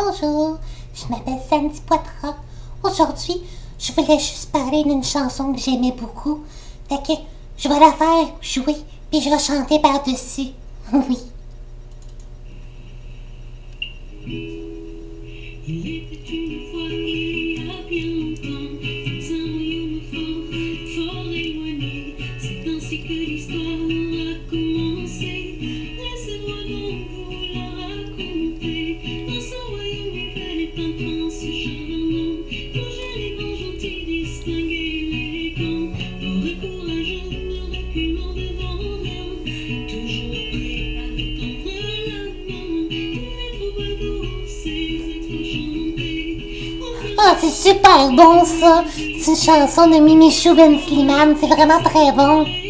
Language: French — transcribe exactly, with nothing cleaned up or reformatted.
Bonjour, je m'appelle Sandy Poitras. Aujourd'hui, je voulais juste parler d'une chanson que j'aimais beaucoup. Fait que je vais la faire jouer, puis je vais chanter par-dessus. Oui. Il était une fois il y a bien longtemps, dans un royaume fort, fort éloigné. C'est ainsi que l'histoire a commencé. Laissez-moi donc vous la raconter. Dans ce royaume vivait un prince charmant, tout joli, gentil, distingué, élégant, fort et courageux, ne reculant devant rien, toujours prêt à tendre la main pour les troubadours, ses oh, c'est super bon ça! C'est une chanson de Mimi Chou Ben Slimane, c'est vraiment très bon!